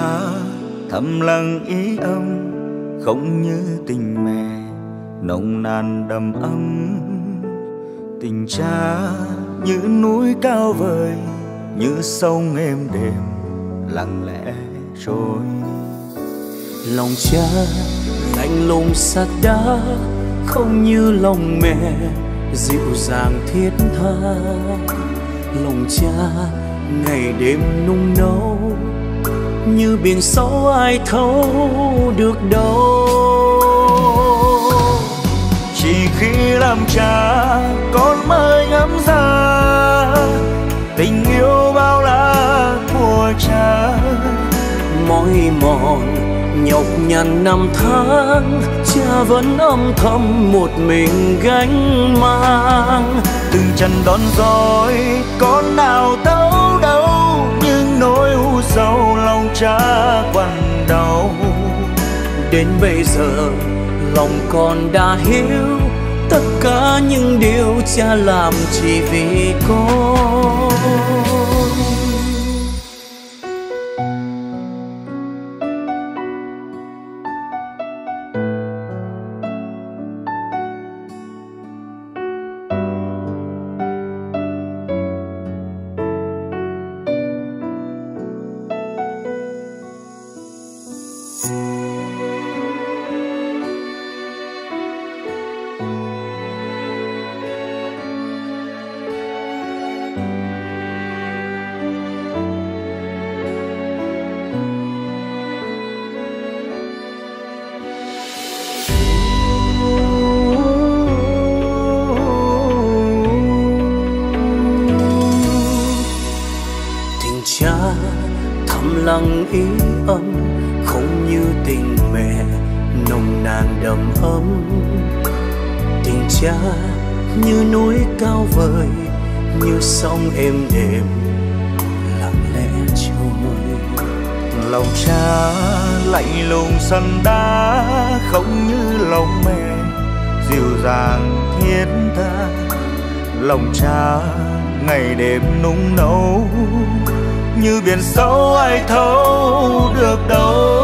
cha thầm lặng ý âm, không như tình mẹ nồng nàn đầm ấm. Tình cha như núi cao vời, như sông êm đềm lặng lẽ trôi. Lòng cha lạnh lùng sắt đá, không như lòng mẹ dịu dàng thiết tha. Lòng cha ngày đêm nung nấu, như biển sâu ai thấu được đâu. Chỉ khi làm cha con mới ngẫm ra tình yêu bao la của cha. Mỏi mòn nhọc nhằn năm tháng, cha vẫn âm thầm một mình gánh mang. Từng trận đón dõi con nào thấu đâu, nhưng nỗi u sầu lòng cha quặn đau. Đến bây giờ lòng con đã hiểu, tất cả những điều cha làm chỉ vì con. Lặng ý âm, không như tình mẹ nồng nàn đầm ấm. Tình cha như núi cao vời, như sông êm đềm lặng lẽ trôi. Lòng cha lạnh lùng săn đá, không như lòng mẹ dịu dàng thiết tha. Lòng cha ngày đêm nung nấu, như biển sâu ai thấu được đâu.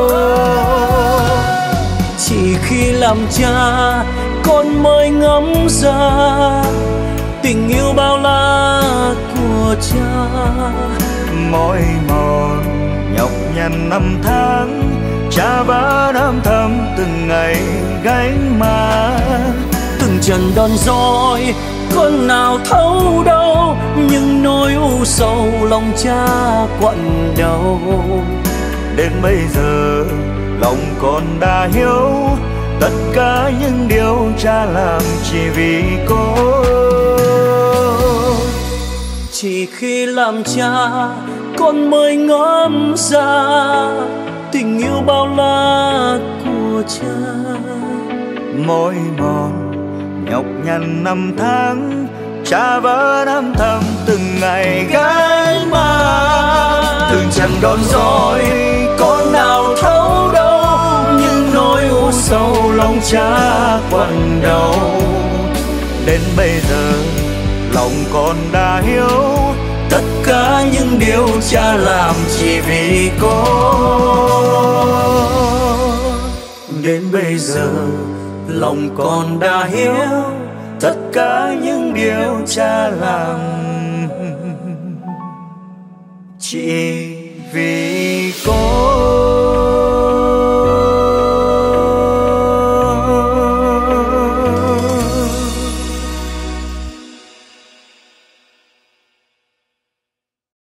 Chỉ khi làm cha con mới ngẫm ra tình yêu bao la của cha. Mỏi mòn nhọc nhằn năm tháng, cha vẫn âm thầm từng ngày gánh mang. Từng trận đòn roi con nào thấu đâu, nhưng nỗi u sầu lòng cha quặn đầu. Đến bây giờ lòng con đã hiểu, tất cả những điều cha làm chỉ vì con. Chỉ khi làm cha con mới ngẫm ra tình yêu bao la của cha. Mỏi mòn nhọc nhằn năm tháng, cha vẫn âm thầm từng ngày gánh mang. Từng trận đón dõi con nào thấu đâu, nhưng nỗi u sầu lòng cha quặn đầu. Đến bây giờ lòng con đã hiểu, tất cả những điều cha làm chỉ vì con. Đến bây giờ lòng con đã hiểu, tất cả những điều cha làm chỉ vì